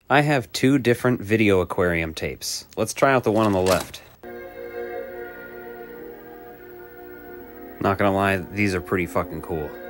I have two different video aquarium tapes. Let's try out the one on the left. Not gonna lie, these are pretty fucking cool.